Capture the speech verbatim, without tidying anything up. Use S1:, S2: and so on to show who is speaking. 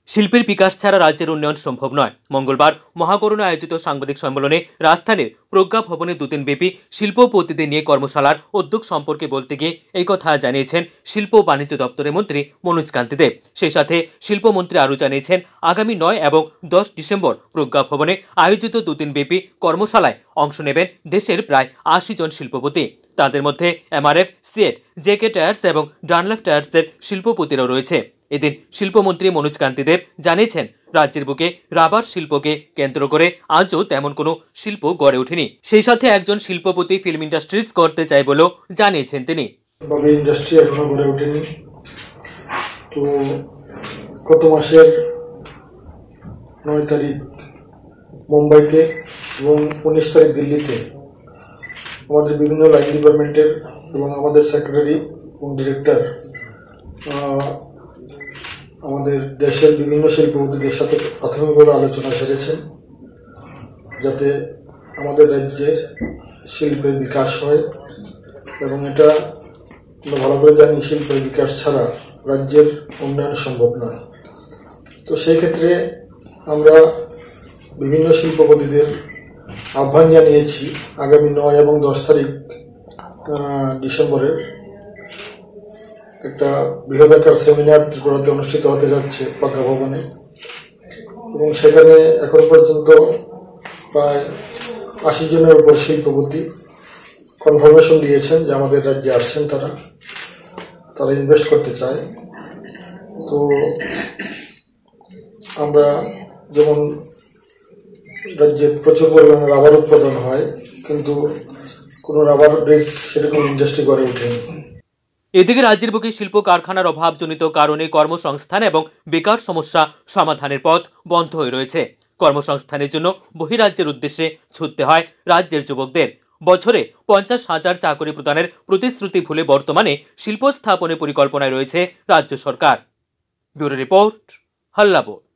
S1: শিল্পের বিকাশ ছাড়া রাজ্যের উন্নয়ন সম্ভব নয়। মঙ্গলবার মহাকরণে আয়োজিত সাংবাদিক সম্মেলনে রাজধানীর প্রজ্ঞা ভবনে দুদিন ব্যাপী শিল্পপতিদের নিয়ে কর্মশালার উদ্যোগ সম্পর্কে বলতে গিয়ে এই কথা জানিয়েছেন শিল্প ও বাণিজ্য দপ্তরের মন্ত্রী মনোজ কান্তি দেব। সেই সাথে শিল্পমন্ত্রী আরও জানিয়েছেন, আগামী নয় এবং দশ ডিসেম্বর প্রজ্ঞা ভবনে আয়োজিত দুদিন ব্যাপী কর্মশালায় অংশ নেবেন দেশের প্রায় আশি জন শিল্পপতি। তাদের মধ্যে এমআরএফ, সিয়েট, জেকে টায়ার্স এবং ডানলাপ টায়ার্সের শিল্পপতিরাও রয়েছে। এদিন শিল্পমন্ত্রী মনোজ কান্তি দেব জানিয়েছেন, রাজ্যের বুকে রাবার শিল্পকে কেন্দ্র করে আজও তেমন কোনো শিল্প গড়ে ওঠেনি। সেই সাথে একজন শিল্পপতি ফিল্ম ইন্ডাস্ট্রিজ করতে চায় বলেও জানিয়েছেন তিনি।
S2: ইন্ডাস্ট্রি এখনো গড়ে ওঠেনি। তো গত মাসের নয় তারিখ মুম্বাইতে এবং উনিশ তারিখ দিল্লিতে আমাদের বিভিন্ন লাইন ডিপার্টমেন্টের এবং আমাদের সেক্রেটারি এবং ডিরেক্টর আমাদের দেশের বিভিন্ন শিল্পপতিদের সাথে প্রাথমিকভাবে আলোচনা সেরেছেন, যাতে আমাদের রাজ্যে শিল্পের বিকাশ হয়। এবং এটা আমরা ভালো করে জানি, শিল্পের বিকাশ ছাড়া রাজ্যের উন্নয়ন সম্ভব নয়। তো সেই ক্ষেত্রে আমরা বিভিন্ন শিল্পপতিদের আহ্বান জানিয়েছি, আগামী নয় এবং দশ তারিখ ডিসেম্বরের একটা বৃহদাকার সেমিনার ত্রিপুরাতে অনুষ্ঠিত হতে যাচ্ছে প্রজ্ঞা ভবনে, এবং সেখানে এখন পর্যন্ত প্রায় আশি জনের উপর শিল্পপতি কনফার্মেশন দিয়েছেন যে আমাদের রাজ্যে আসছেন, তারা তারা ইনভেস্ট করতে চায়। তো আমরা যেমন রাজ্যে প্রচুর পরিমাণে রাবার উৎপাদন হয়, কিন্তু কোনো রাবার ব্রিজ সেরকম ইন্ডাস্ট্রি গড়ে ওঠেনি।
S1: এদিকে রাজ্যের বুকে শিল্প কারখানার অভাবজনিত কারণে কর্মসংস্থান এবং বেকার সমস্যা সমাধানের পথ বন্ধ হয়ে রয়েছে। কর্মসংস্থানের জন্য বহিরাজ্যের উদ্দেশ্যে ছুটতে হয় রাজ্যের যুবকদের। বছরে পঞ্চাশ হাজার চাকরি প্রদানের প্রতিশ্রুতি ভুলে বর্তমানে শিল্প স্থাপনের পরিকল্পনায় রয়েছে রাজ্য সরকার। Bureau report, হাল্লাবোর।